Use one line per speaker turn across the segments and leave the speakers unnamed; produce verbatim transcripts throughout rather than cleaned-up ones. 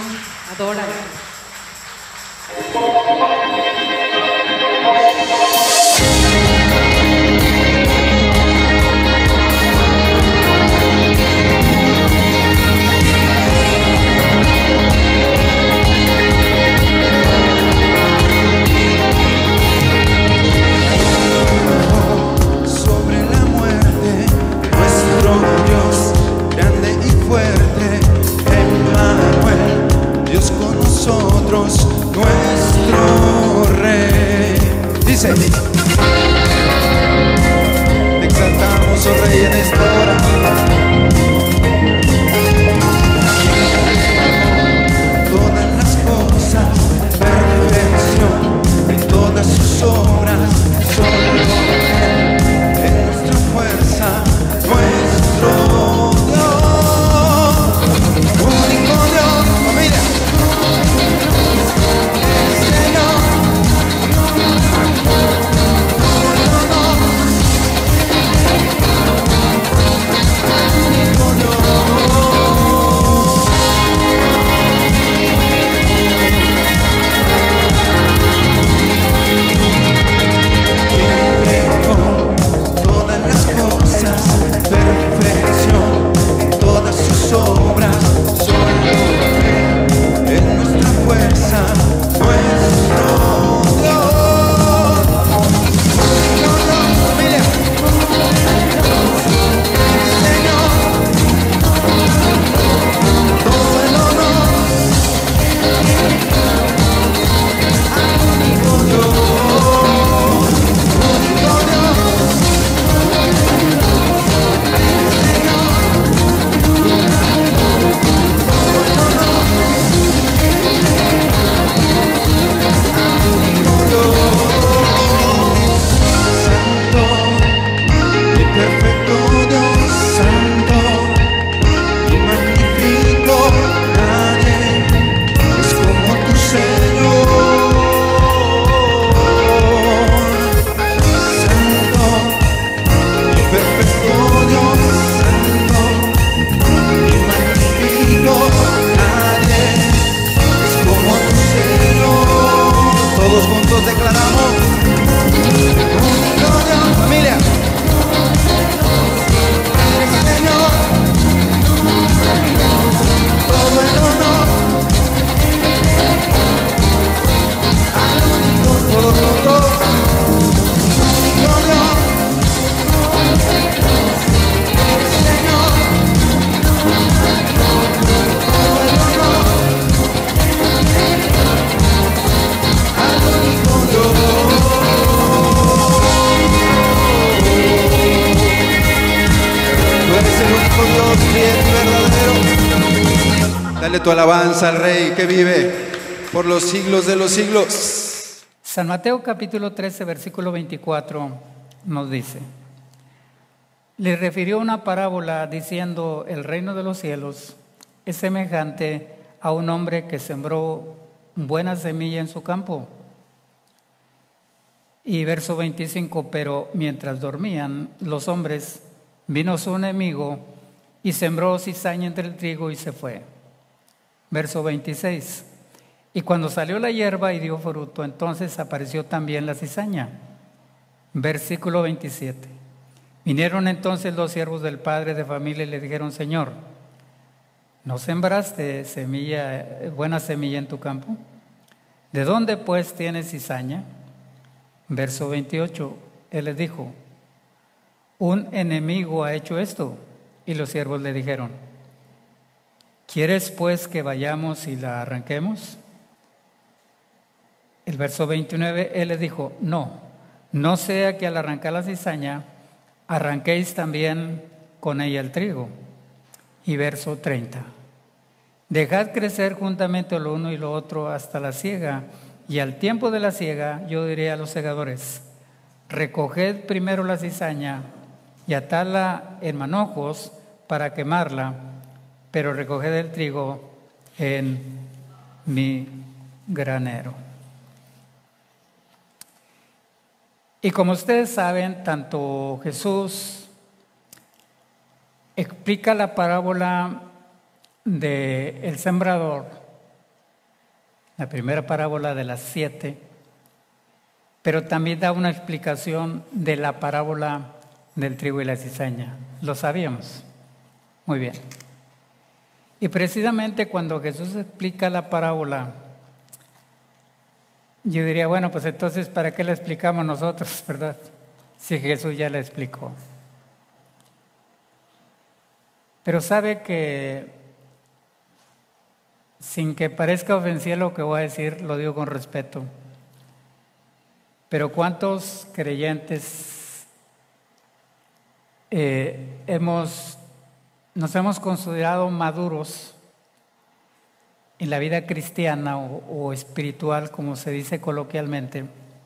Adóralo.
Nuestro Rey. Dice: te exaltamos, oh Rey, en esta hora. Todas las cosas, perfección en todas sus obras, solo Él es nuestra fuerza, nuestro Dios, único Dios, familia. Dale tu alabanza al Rey que vive por los siglos de los siglos.
San Mateo capítulo trece, versículo veinticuatro nos dice: le refirió una parábola diciendo: el reino de los cielos es semejante a un hombre que sembró buena semilla en su campo. Y verso veinticinco: pero mientras dormían los hombres, vino su enemigo y sembró cizaña entre el trigo y se fue. Verso veintiséis: y cuando salió la hierba y dio fruto, entonces apareció también la cizaña. Versículo veintisiete: vinieron entonces los siervos del padre de familia y le dijeron: Señor, ¿no sembraste semilla, buena semilla en tu campo? ¿De dónde pues tienes cizaña? Verso veintiocho: él les dijo: un enemigo ha hecho esto. Y los siervos le dijeron: ¿quieres pues que vayamos y la arranquemos? El verso veintinueve, él les dijo: no, no sea que al arrancar la cizaña arranquéis también con ella el trigo. Y verso treinta: dejad crecer juntamente lo uno y lo otro hasta la siega, y al tiempo de la siega yo diré a los segadores: recoged primero la cizaña y atadla en manojos para quemarla, pero recoged el trigo en mi granero. Y como ustedes saben, tanto Jesús explica la parábola del sembrador la primera parábola de las siete, pero también da una explicación de la parábola del trigo y la cizaña. ¿Lo sabíamos? Muy bien. Y precisamente cuando Jesús explica la parábola, yo diría, bueno, pues entonces, ¿para qué la explicamos nosotros, verdad? Si Jesús ya la explicó. Pero sabe que, sin que parezca ofensivo lo que voy a decir, lo digo con respeto, pero ¿cuántos creyentes eh, hemos, nos hemos considerado maduros en la vida cristiana o, o espiritual, como se dice coloquialmente,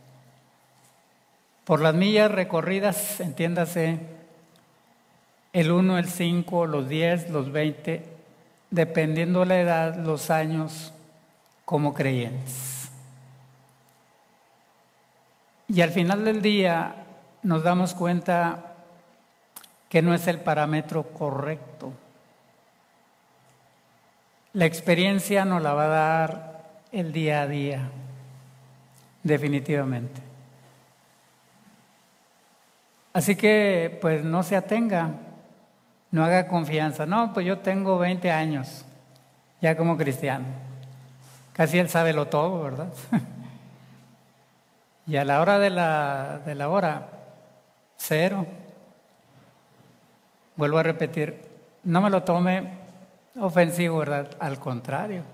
por las millas recorridas, entiéndase, el uno, el cinco, los diez, los veinte, dependiendo la edad, los años, como creyentes? Y al final del día nos damos cuenta que no es el parámetro correcto. La experiencia nos la va a dar el día a día, definitivamente. Así que, pues, no se atenga, no haga confianza. No, pues yo tengo veinte años, ya como cristiano. Casi él sabe lo todo, ¿verdad? Y a la hora de la, de la hora, cero. Vuelvo a repetir, no me lo tome ofensivo, ¿verdad? Al contrario.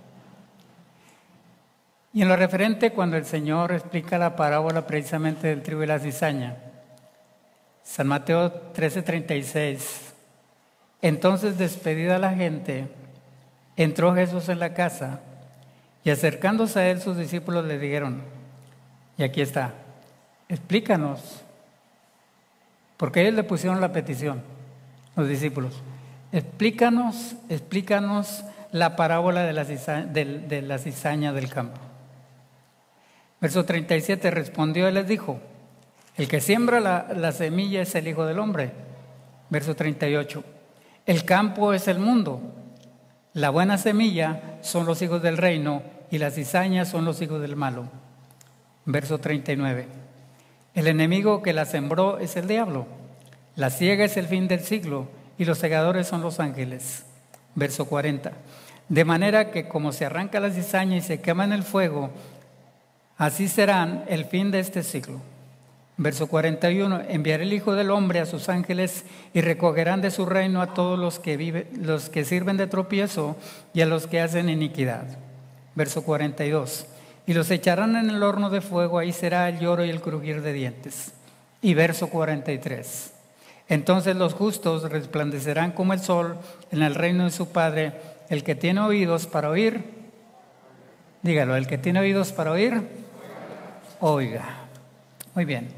Y en lo referente, cuando el Señor explica la parábola precisamente del trigo y la cizaña, San Mateo trece, treinta y seis, entonces, despedida la gente, entró Jesús en la casa y acercándose a él sus discípulos le dijeron, y aquí está, explícanos, porque ellos le pusieron la petición, los discípulos, explícanos, explícanos la parábola de la cizaña, de, de la cizaña del campo. Verso treinta y siete, respondió y les dijo, el que siembra la, la semilla es el Hijo del Hombre. Verso treinta y ocho, el campo es el mundo, la buena semilla son los hijos del reino y las cizañas son los hijos del malo. Verso treinta y nueve, el enemigo que la sembró es el diablo, la siega es el fin del siglo y los segadores son los ángeles. Verso cuarenta, de manera que como se arranca la cizaña y se quema en el fuego, así serán el fin de este siglo. Verso cuarenta y uno, enviará el Hijo del Hombre a sus ángeles y recogerán de su reino a todos los que, vive, los que sirven de tropiezo y a los que hacen iniquidad. Verso cuarenta y dos, y los echarán en el horno de fuego, ahí será el lloro y el crujir de dientes. Y verso cuarenta y tres, entonces los justos resplandecerán como el sol en el reino de su Padre. El que tiene oídos para oír, dígalo, el que tiene oídos para oír, oiga. Muy bien.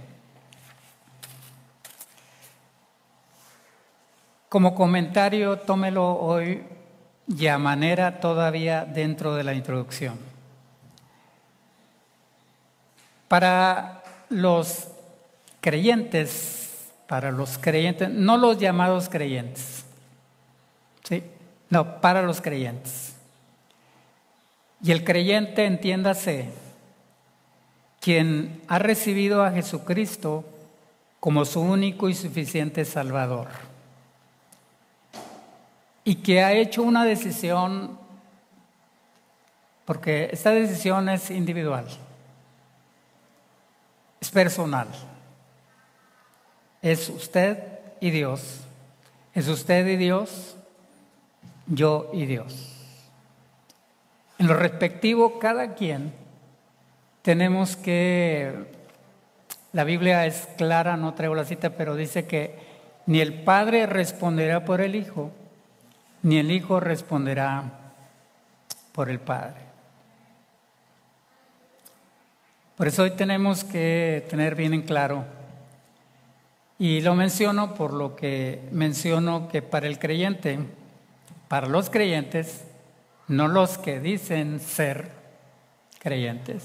Como comentario, tómelo hoy y a manera todavía dentro de la introducción. Para los creyentes, para los creyentes, no los llamados creyentes, ¿sí? No, para los creyentes. Y el creyente, entiéndase, quien ha recibido a Jesucristo como su único y suficiente Salvador. Y que ha hecho una decisión, porque esta decisión es individual, es personal. Es usted y Dios, es usted y Dios, yo y Dios. En lo respectivo, cada quien tenemos que, la Biblia es clara, no traigo la cita, pero dice que ni el Padre responderá por el Hijo, ni el Hijo responderá por el Padre. Por eso hoy tenemos que tener bien en claro, y lo menciono por lo que menciono, que para el creyente, para los creyentes, no los que dicen ser creyentes,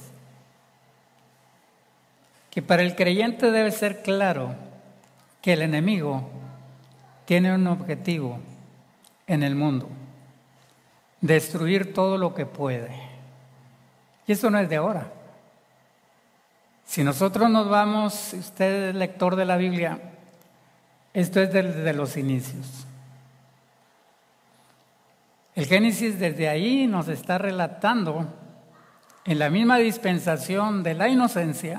que para el creyente debe ser claro que el enemigo tiene un objetivo en el mundo: destruir todo lo que puede. Y eso no es de ahora. Si nosotros nos vamos, si usted es lector de la Biblia, esto es desde los inicios. El Génesis desde ahí nos está relatando, en la misma dispensación de la inocencia,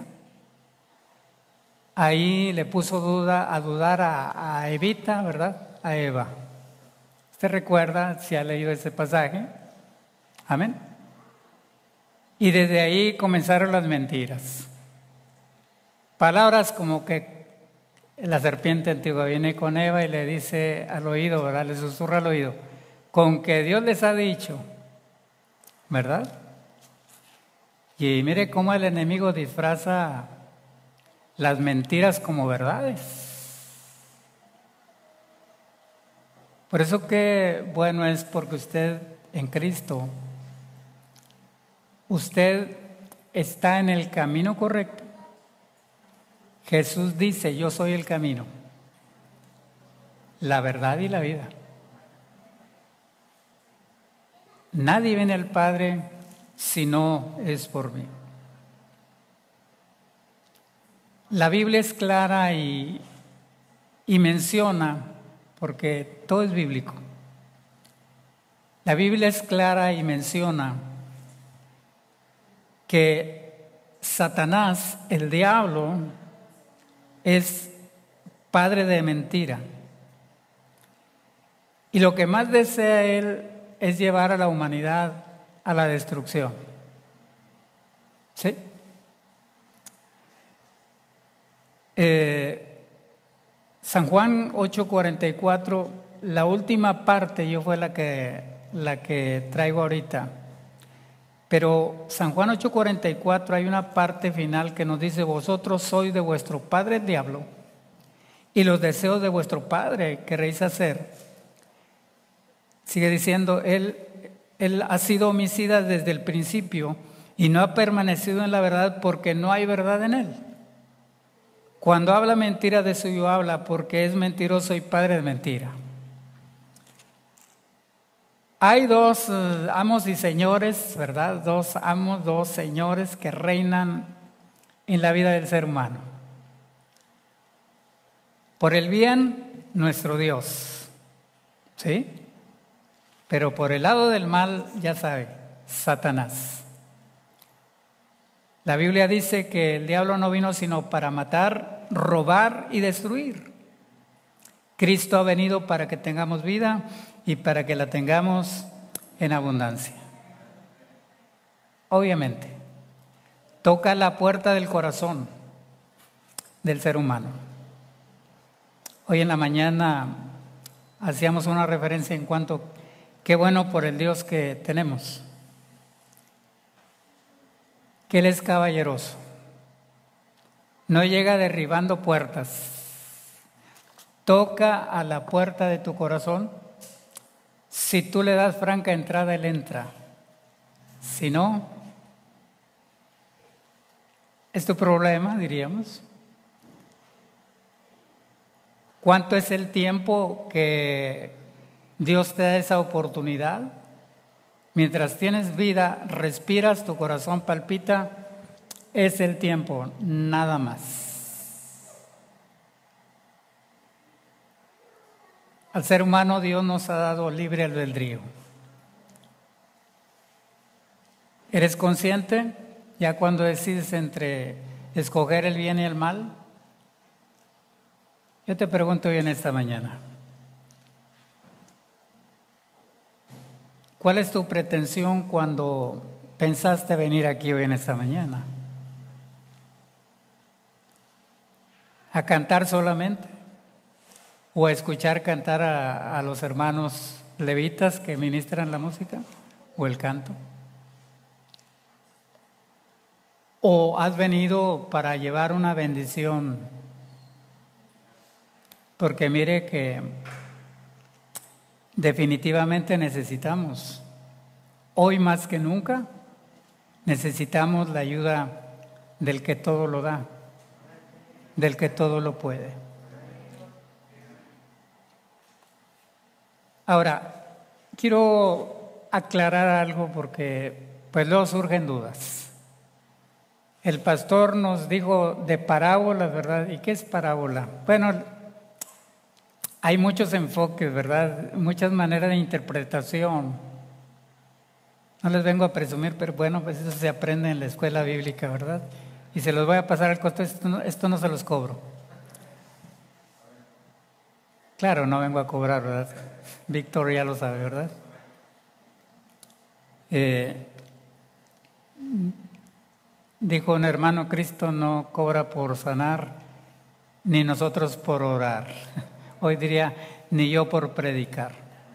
ahí le puso duda, a dudar a, a Evita, ¿verdad? A Eva. ¿Usted recuerda si ha leído ese pasaje? Amén. Y desde ahí comenzaron las mentiras. Palabras como que la serpiente antigua viene con Eva y le dice al oído, ¿verdad? Le susurra al oído, con que Dios les ha dicho, ¿verdad? Y mire cómo el enemigo disfraza las mentiras como verdades. Por eso que bueno es porque usted en Cristo, usted está en el camino correcto. Jesús dice, yo soy el camino, la verdad y la vida. Nadie viene al Padre si no es por mí. La Biblia es clara y, y menciona, porque todo es bíblico. La Biblia es clara y menciona que Satanás, el diablo, es padre de mentira. Y lo que más desea él es llevar a la humanidad a la destrucción. ¿Sí? Eh, San Juan ocho cuarenta y cuatro, la última parte yo fue la que, la que traigo ahorita. Pero San Juan ocho cuarenta y cuatro hay una parte final que nos dice, vosotros sois de vuestro padre el diablo y los deseos de vuestro padre queréis hacer. Sigue diciendo, él, él ha sido homicida desde el principio y no ha permanecido en la verdad porque no hay verdad en él. Cuando habla mentira, de suyo habla porque es mentiroso y padre de mentira. Hay dos uh, amos y señores, ¿verdad? Dos amos, dos señores que reinan en la vida del ser humano. Por el bien, nuestro Dios, ¿sí? Pero por el lado del mal, ya sabe, Satanás. La Biblia dice que el diablo no vino sino para matar, robar y destruir. Cristo ha venido para que tengamos vida y para que la tengamos en abundancia. Obviamente, toca la puerta del corazón del ser humano. Hoy en la mañana hacíamos una referencia en cuanto, qué bueno por el Dios que tenemos, que Él es caballeroso, no llega derribando puertas, toca a la puerta de tu corazón. Si tú le das franca entrada, Él entra. Si no, es tu problema, diríamos. ¿Cuánto es el tiempo que Dios te da esa oportunidad? Mientras tienes vida, respiras, tu corazón palpita, es el tiempo, nada más. Al ser humano Dios nos ha dado libre albedrío. ¿Eres consciente ya cuando decides entre escoger el bien y el mal? Yo te pregunto hoy en esta mañana, ¿cuál es tu pretensión cuando pensaste venir aquí hoy en esta mañana? ¿A cantar solamente? ¿O a escuchar cantar a, a los hermanos levitas que ministran la música o el canto? ¿O has venido para llevar una bendición? Porque mire que definitivamente necesitamos, hoy más que nunca, necesitamos la ayuda del que todo lo da, del que todo lo puede. Ahora, quiero aclarar algo porque pues luego surgen dudas. El pastor nos dijo de parábolas, ¿verdad? ¿Y qué es parábola? Bueno, hay muchos enfoques, ¿verdad? Muchas maneras de interpretación. No les vengo a presumir, pero bueno, pues eso se aprende en la escuela bíblica, ¿verdad? Y se los voy a pasar al costo, esto no, esto no se los cobro. Claro, no vengo a cobrar, ¿verdad? Víctor ya lo sabe, ¿verdad? Eh, dijo un hermano, Cristo no cobra por sanar, ni nosotros por orar. Hoy diría, ni yo por predicar.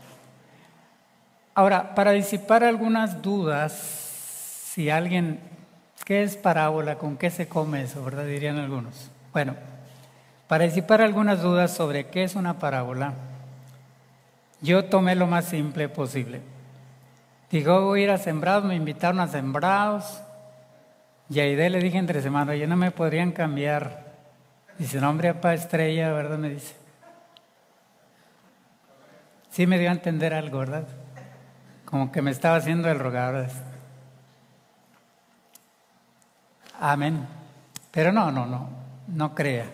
Ahora, para disipar algunas dudas, si alguien, ¿qué es parábola? ¿Con qué se come eso? ¿Verdad? Dirían algunos. Bueno, para disipar algunas dudas sobre qué es una parábola, yo tomé lo más simple posible. Dijo, voy a ir a sembrados, me invitaron a sembrados, y a Aide le dije entre semana, oye, no me podrían cambiar. Dice, no, hombre, papá Estrella, ¿verdad? Me dice. Sí me dio a entender algo, ¿verdad? Como que me estaba haciendo el rogar. Amén. Pero no, no, no, no crea.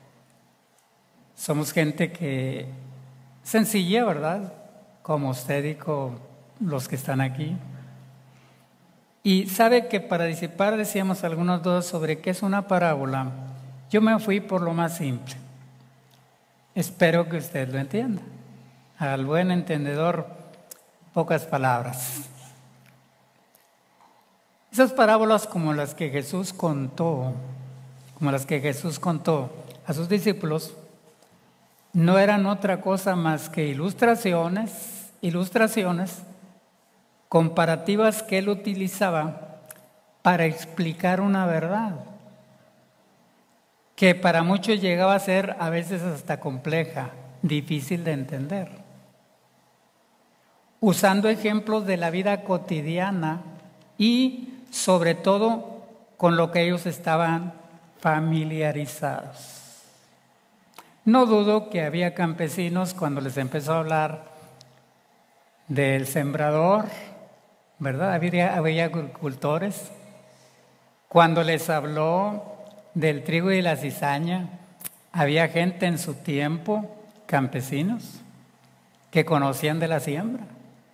Somos gente que sencilla, ¿verdad? Como usted y como los que están aquí. Y sabe que para disipar, decíamos algunos dos sobre qué es una parábola, yo me fui por lo más simple. Espero que usted lo entienda. Al buen entendedor, pocas palabras. Esas parábolas como las que Jesús contó, como las que Jesús contó a sus discípulos, no eran otra cosa más que ilustraciones, ilustraciones comparativas que él utilizaba para explicar una verdad que para muchos llegaba a ser a veces hasta compleja, difícil de entender. Usando ejemplos de la vida cotidiana y sobre todo con lo que ellos estaban familiarizados. No dudo que había campesinos cuando les empezó a hablar del sembrador, ¿verdad? Había, había agricultores. Cuando les habló del trigo y la cizaña, había gente en su tiempo, campesinos, que conocían de la siembra.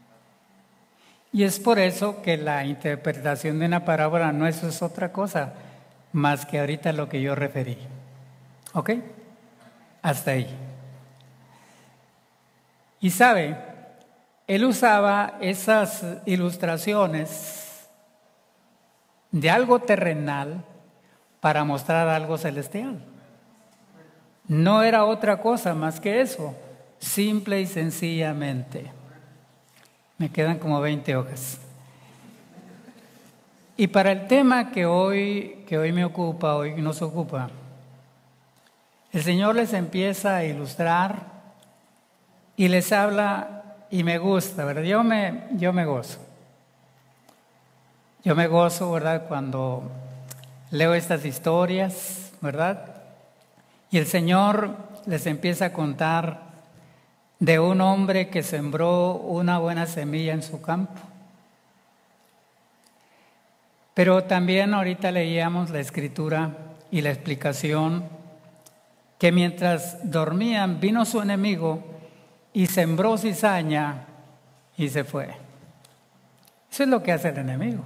Y es por eso que la interpretación de una parábola no es, es otra cosa más que ahorita lo que yo referí. ¿Ok? Hasta ahí. Y sabe, él usaba esas ilustraciones de algo terrenal para mostrar algo celestial. No era otra cosa más que eso, simple y sencillamente. Me quedan como veinte hojas. Y para el tema que hoy, que hoy me ocupa, hoy nos ocupa, el Señor les empieza a ilustrar y les habla y me gusta, ¿verdad? Yo me, yo me gozo. Yo me gozo, ¿verdad? Cuando leo estas historias, ¿verdad? Y el Señor les empieza a contar de un hombre que sembró una buena semilla en su campo. Pero también ahorita leíamos la escritura y la explicación que mientras dormían vino su enemigo y sembró cizaña y se fue. Eso es lo que hace el enemigo.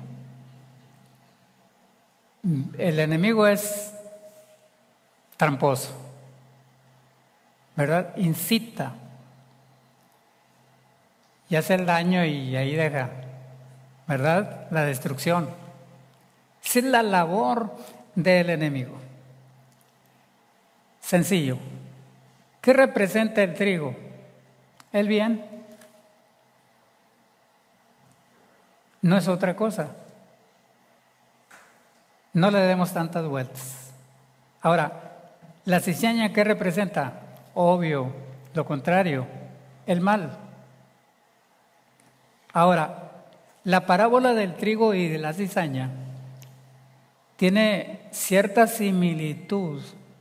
El enemigo es tramposo, ¿verdad? Incita y hace el daño y ahí deja, ¿verdad? La destrucción. Esa es la labor del enemigo. Sencillo. ¿Qué representa el trigo? El bien. No es otra cosa. No le demos tantas vueltas. Ahora, ¿la cizaña qué representa? Obvio, lo contrario, el mal. Ahora, la parábola del trigo y de la cizaña tiene cierta similitud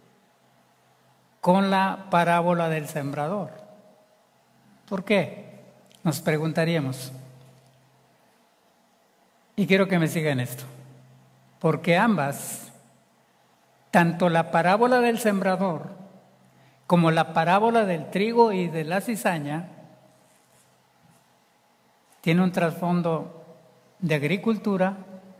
con la parábola del sembrador. ¿Por qué? Nos preguntaríamos. Y quiero que me sigan esto, porque ambas, tanto la parábola del sembrador como la parábola del trigo y de la cizaña, tiene un trasfondo de agricultura.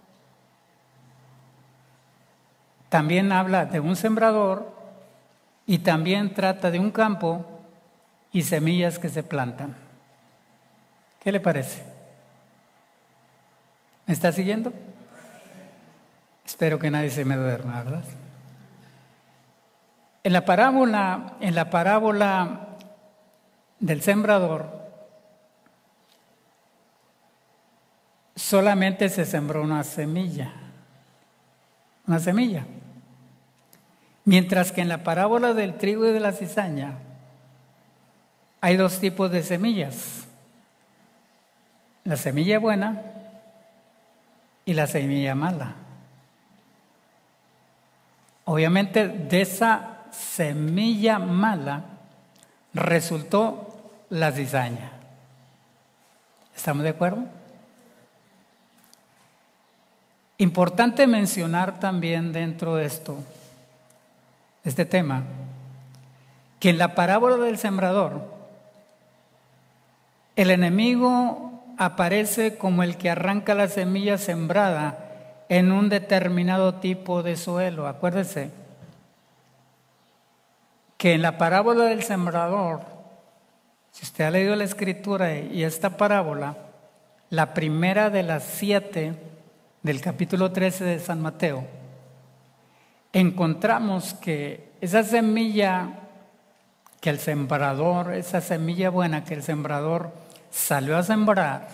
También habla de un sembrador y también trata de un campo y semillas que se plantan. ¿Qué le parece? ¿Me está siguiendo? Espero que nadie se me duerma, ¿verdad? En la parábola, en la parábola del sembrador, solamente se sembró una semilla, una semilla. Mientras que en la parábola del trigo y de la cizaña hay dos tipos de semillas: la semilla buena y la semilla mala. Obviamente de esa semilla mala resultó la cizaña. ¿Estamos de acuerdo? Importante mencionar también dentro de esto, este tema, que en la parábola del sembrador el enemigo aparece como el que arranca la semilla sembrada en un determinado tipo de suelo. Acuérdese que en la parábola del sembrador, si usted ha leído la escritura y esta parábola, la primera de las siete del capítulo trece de San Mateo, encontramos que esa semilla que el sembrador, esa semilla buena que el sembrador salió a sembrar,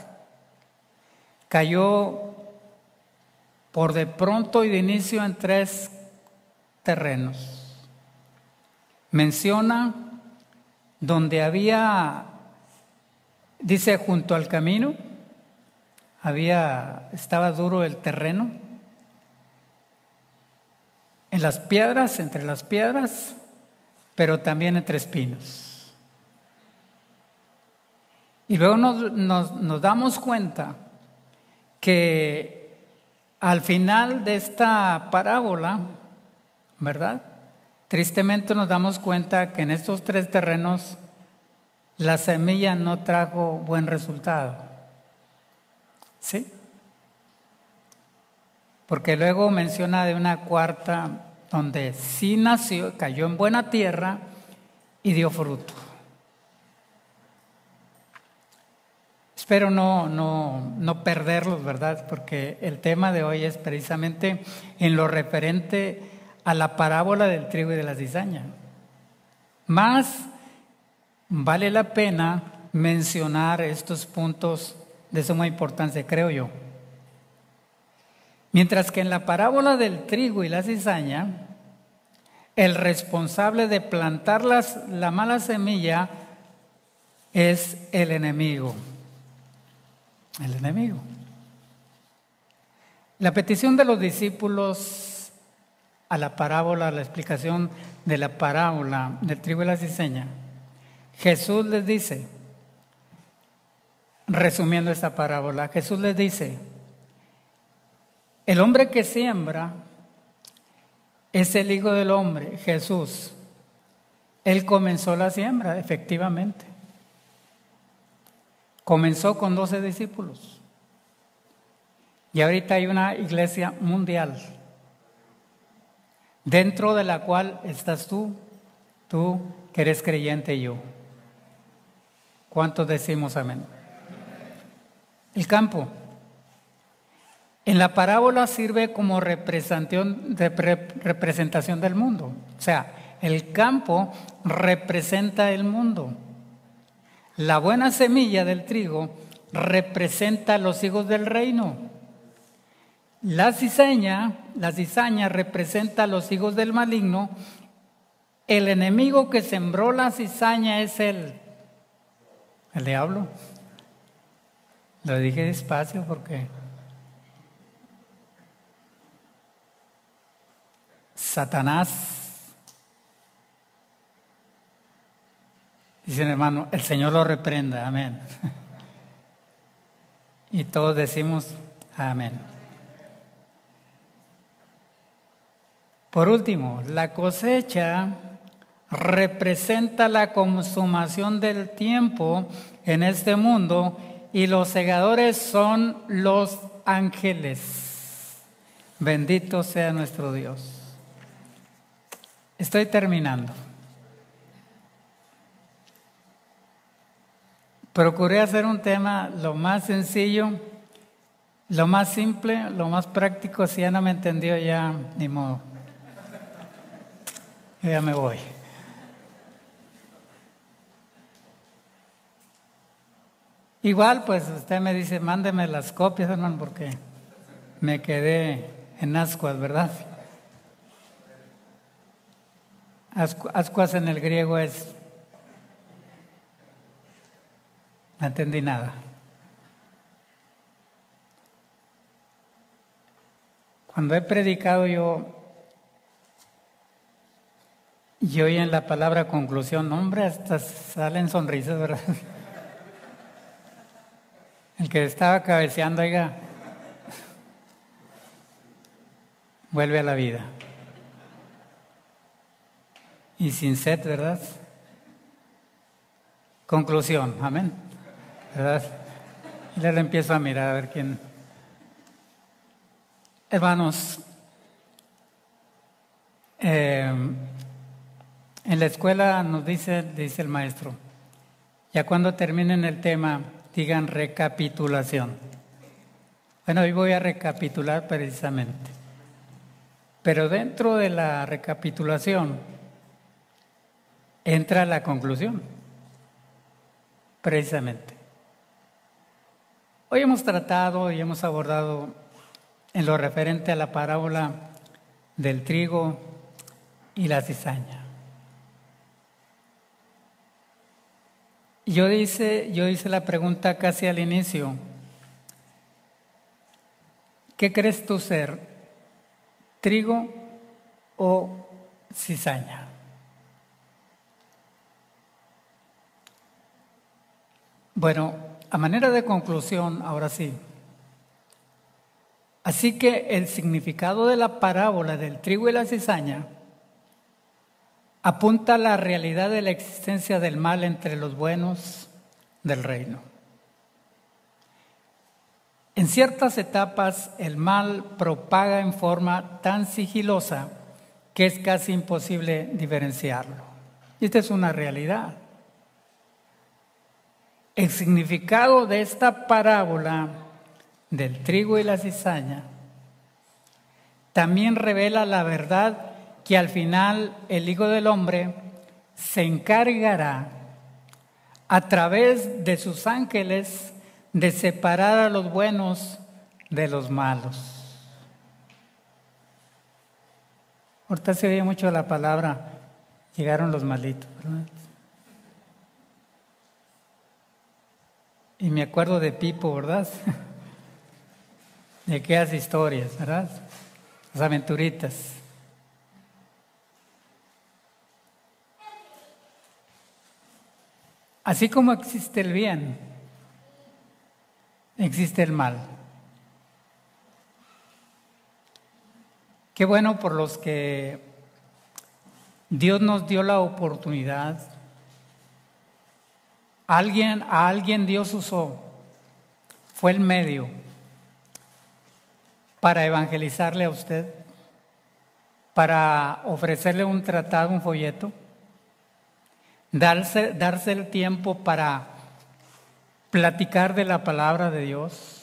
cayó por de pronto y de inicio en tres terrenos. Menciona donde había, dice, junto al camino, había, estaba duro el terreno. En las piedras, entre las piedras, pero también entre espinos. Y luego nos, nos, nos damos cuenta que al final de esta parábola, ¿verdad? Tristemente nos damos cuenta que en estos tres terrenos la semilla no trajo buen resultado. ¿Sí? Porque luego menciona de una cuarta donde sí nació, cayó en buena tierra y dio fruto. Espero no, no, no perderlos, ¿verdad? Porque el tema de hoy es precisamente en lo referente a la parábola del trigo y de la cizaña. Más vale la pena mencionar estos puntos de suma importancia, creo yo. Mientras que en la parábola del trigo y la cizaña, el responsable de plantar las, la mala semilla es el enemigo. El enemigo. La petición de los discípulos a la parábola, a la explicación de la parábola del trigo y la cizaña, Jesús les dice, resumiendo esta parábola, Jesús les dice: el hombre que siembra es el Hijo del Hombre, Jesús. Él comenzó la siembra, efectivamente. Comenzó con doce discípulos. Y ahorita hay una iglesia mundial, dentro de la cual estás tú, tú que eres creyente y yo. ¿Cuántos decimos amén? El campo. En la parábola sirve como representación, representación del mundo. O sea, el campo representa el mundo. La buena semilla del trigo representa a los hijos del reino. La cizaña, la cizaña representa a los hijos del maligno. El enemigo que sembró la cizaña es el, el diablo. Lo dije despacio porque Satanás. Dicen, hermano, el Señor lo reprenda, amén. Y todos decimos Amén. Por último, la cosecha representa la consumación del tiempo en este mundo y los segadores son los ángeles. Bendito sea nuestro Dios. Estoy terminando. Procuré hacer un tema lo más sencillo, lo más simple, lo más práctico. Si ya no me entendió, ya ni modo. Yo ya me voy. Igual, pues usted me dice, mándeme las copias, hermano, porque me quedé en ascuas, ¿verdad? Ascu- Ascuas en el griego es... No entendí nada. Cuando he predicado yo, y hoy en la palabra conclusión, hombre, hasta salen sonrisas, ¿verdad? El que estaba cabeceando, oiga, vuelve a la vida. Y sin sed, ¿verdad? Conclusión, amén. ¿Verdad? Y le empiezo a mirar a ver quién. Hermanos, eh, en la escuela nos dice, dice el maestro, ya cuando terminen el tema, digan recapitulación. Bueno, hoy voy a recapitular precisamente. Pero dentro de la recapitulación entra la conclusión, precisamente. Hoy hemos tratado y hemos abordado en lo referente a la parábola del trigo y la cizaña. Yo hice, yo hice la pregunta casi al inicio. ¿Qué crees tú ser? ¿Trigo o cizaña? Bueno, a manera de conclusión, ahora sí. Así que el significado de la parábola del trigo y la cizaña apunta a la realidad de la existencia del mal entre los buenos del reino. En ciertas etapas el mal propaga en forma tan sigilosa que es casi imposible diferenciarlo. Y esta es una realidad. El significado de esta parábola del trigo y la cizaña también revela la verdad que al final el Hijo del Hombre se encargará a través de sus ángeles de separar a los buenos de los malos. Ahorita se oye mucho la palabra, llegaron los malitos, ¿verdad? Y me acuerdo de Pipo, ¿verdad? De aquellas historias, ¿verdad? Las aventuritas. Así como existe el bien, existe el mal. Qué bueno por los que Dios nos dio la oportunidad. Alguien, a alguien Dios usó, fue el medio para evangelizarle a usted, para ofrecerle un tratado, un folleto, darse, darse el tiempo para platicar de la palabra de Dios.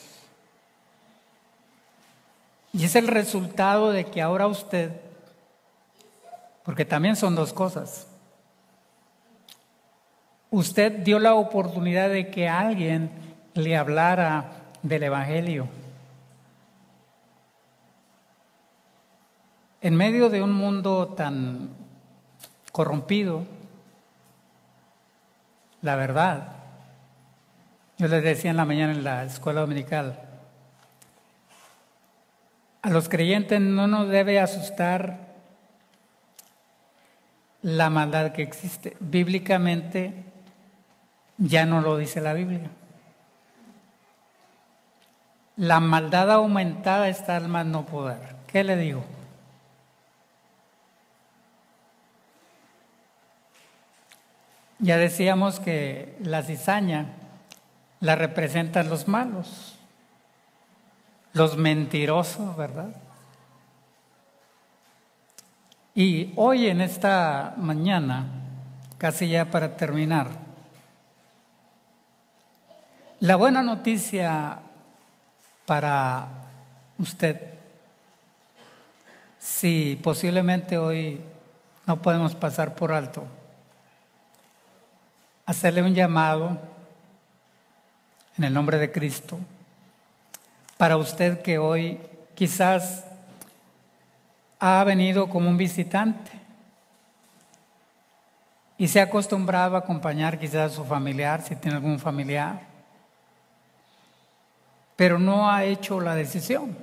Y es el resultado de que ahora usted, porque también son dos cosas, usted dio la oportunidad de que alguien le hablara del Evangelio. En medio de un mundo tan corrompido, la verdad, yo les decía en la mañana en la escuela dominical, a los creyentes no nos debe asustar la maldad que existe. Bíblicamente ya no lo dice la Biblia. la maldad aumentada está al más no poder. ¿Qué le digo? Ya decíamos que la cizaña la representan los malos, los mentirosos, ¿verdad? Y hoy en esta mañana, casi ya para terminar, la buena noticia para usted, si posiblemente hoy no podemos pasar por alto, hacerle un llamado en el nombre de Cristo para usted que hoy quizás ha venido como un visitante y se ha acostumbrado a acompañar quizás a su familiar, si tiene algún familiar, pero no ha hecho la decisión.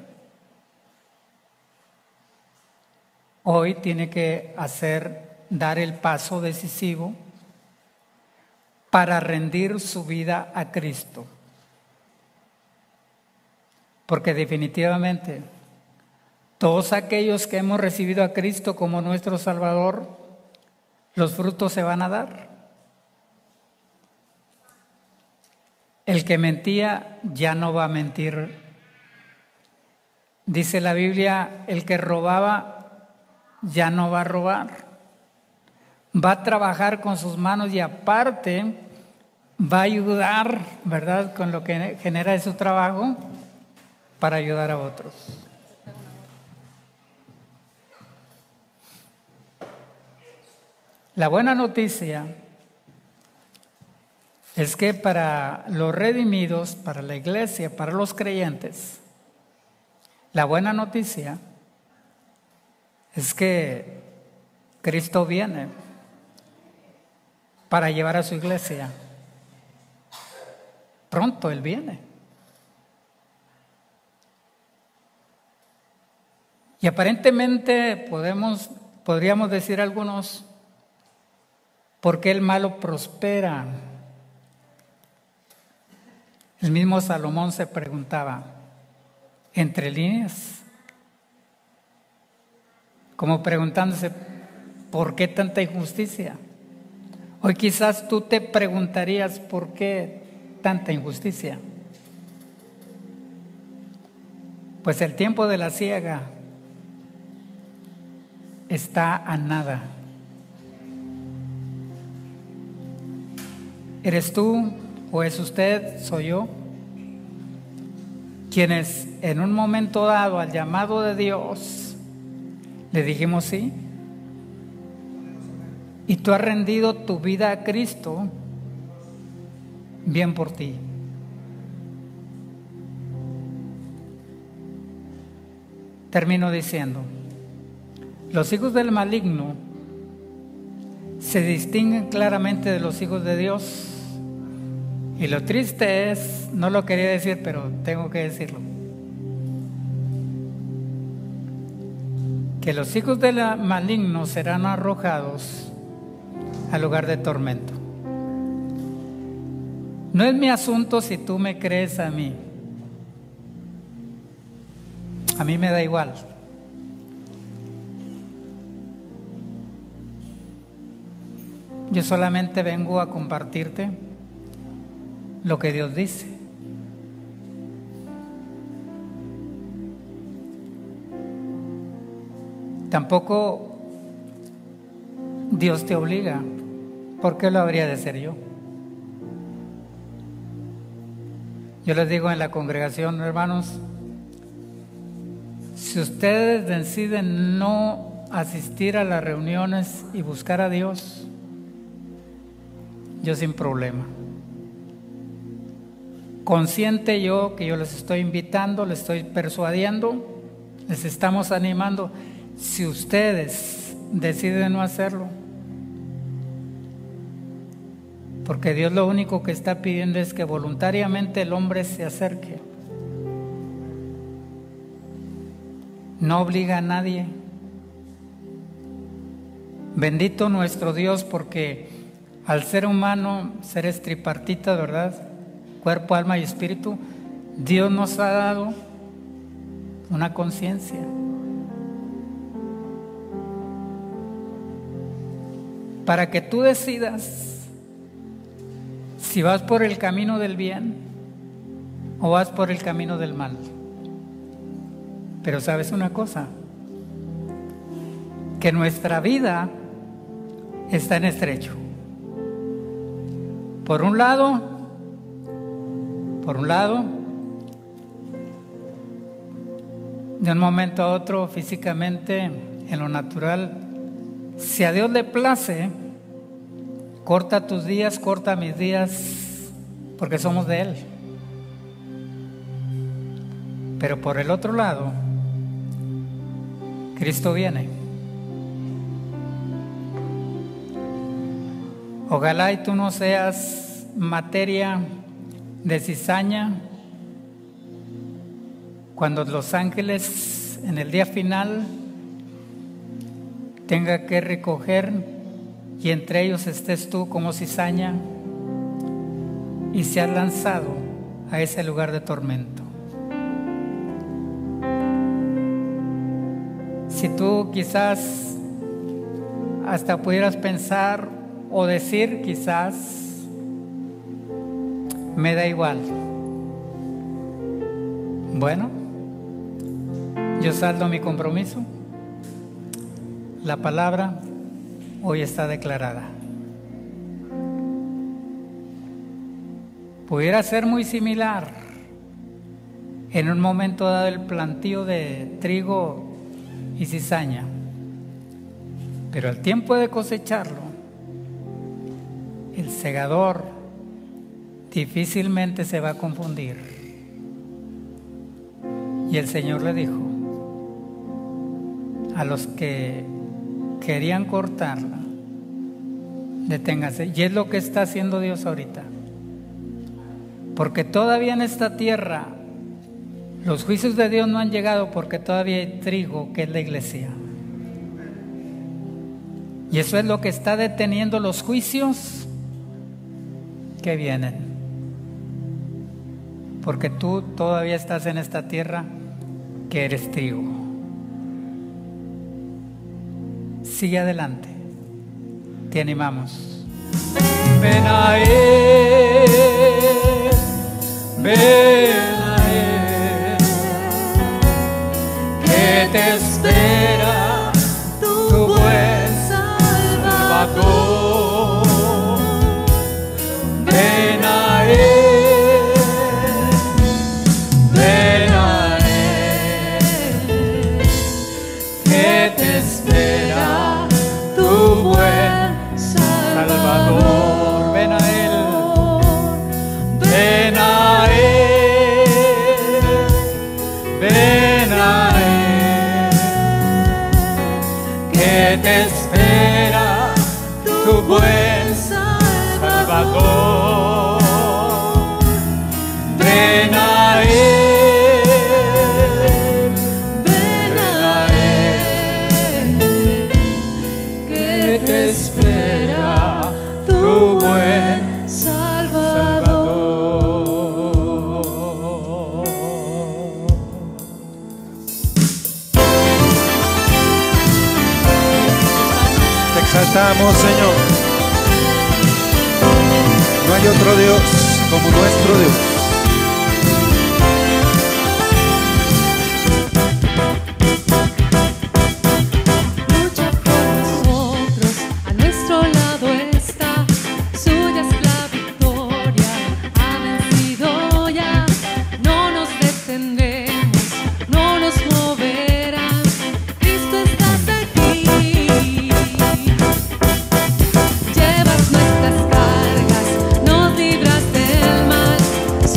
Hoy tiene que hacer, dar el paso decisivo para rendir su vida a Cristo. Porque definitivamente todos aquellos que hemos recibido a Cristo como nuestro Salvador, los frutos se van a dar. El que mentía ya no va a mentir. Dice la Biblia, el que robaba ya no va a robar. Va a trabajar con sus manos y aparte va a ayudar, ¿verdad?, con lo que genera de su trabajo para ayudar a otros. La buena noticia es que para los redimidos, para la iglesia, para los creyentes, la buena noticia es que Cristo viene para llevar a su iglesia. Pronto Él viene. Y aparentemente podemos, podríamos decir algunos, ¿por qué el malo prospera? El mismo Salomón se preguntaba, entre líneas, como preguntándose, ¿por qué tanta injusticia? Hoy quizás tú te preguntarías, ¿por qué tanta injusticia? Pues el tiempo de la siega está a nada. ¿Eres tú o es usted, soy yo, quienes en un momento dado al llamado de Dios le dijimos sí? Y tú has rendido tu vida a Cristo, bien por ti. Termino diciendo, los hijos del maligno se distinguen claramente de los hijos de Dios. Y lo triste es, no lo quería decir, pero tengo que decirlo, que los hijos del maligno serán arrojados al lugar de tormento. No es mi asunto si tú me crees a mí. A mí me da igual. Yo solamente vengo a compartirte lo que Dios dice. Tampoco Dios te obliga. ¿Por qué lo habría de ser yo? Yo les digo en la congregación, hermanos, si ustedes deciden no asistir a las reuniones y buscar a Dios, yo sin problema. Consciente yo que yo les estoy invitando, les estoy persuadiendo, les estamos animando. Si ustedes deciden no hacerlo, porque Dios lo único que está pidiendo es que voluntariamente el hombre se acerque. No obliga a nadie. Bendito nuestro Dios, porque al ser humano, seres tripartitas, ¿verdad? Cuerpo, alma y espíritu, Dios nos ha dado una conciencia. Para que tú decidas si vas por el camino del bien o vas por el camino del mal. Pero sabes una cosa, que nuestra vida está en estrecho. Por un lado, por un lado, de un momento a otro, físicamente, en lo natural, si a Dios le place, corta tus días, corta mis días, porque somos de Él. Pero por el otro lado, Cristo viene. Ojalá y tú no seas materia de cizaña cuando los ángeles en el día final tenga que recoger y entre ellos estés tú como cizaña y seas lanzado a ese lugar de tormento. Si tú quizás hasta pudieras pensar o decir quizás, me da igual. Bueno, yo saldo mi compromiso. La palabra hoy está declarada. Pudiera ser muy similar en un momento dado el plantío de trigo y cizaña, pero al tiempo de cosecharlo, el segador difícilmente se va a confundir. Y el Señor le dijo a los que querían cortarla, deténganse. Y es lo que está haciendo Dios ahorita, porque todavía en esta tierra los juicios de Dios no han llegado, porque todavía hay trigo, que es la iglesia. Y eso es lo que está deteniendo los juicios que vienen, porque tú todavía estás en esta tierra que eres trigo. Sigue adelante, te animamos. Ven a Él, ven a Él, que te espera tu buen Salvador. Ven a Él, ven a Él, que te espera tu buen Salvador. Ven a Él, ven a Él, ven a Él, que te espera tu buen Salvador. Ven a Él, ven a Él, que te espera tu buen Salvador.
Te exaltamos, Señor. No hay otro Dios como nuestro Dios.
Lucha por nosotros, a nuestro lado está, suya es la victoria, ha vencido ya. No nos detendremos, no nos moverán, Cristo estás aquí. Llevas nuestras cargas, nos libras del mal,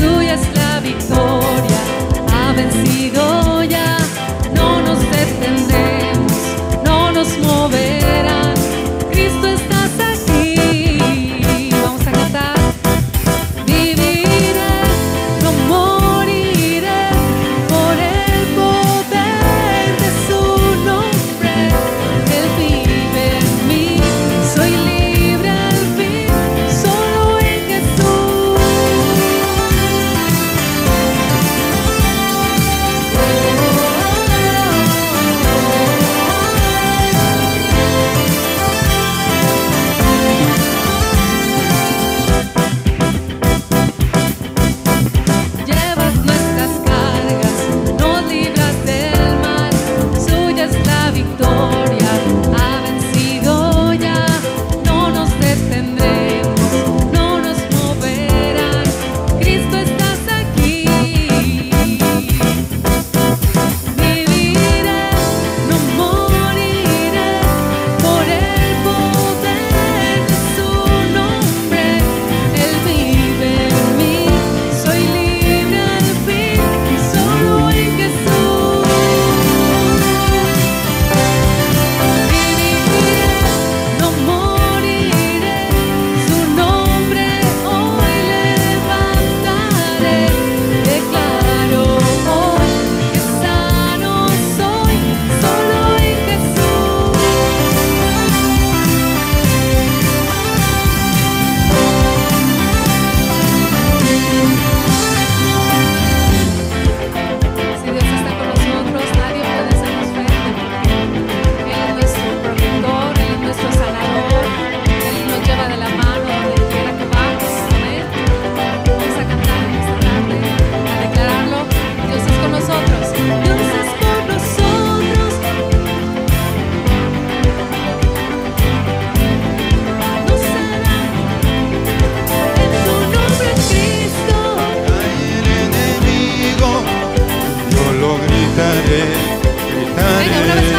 Venga, una vez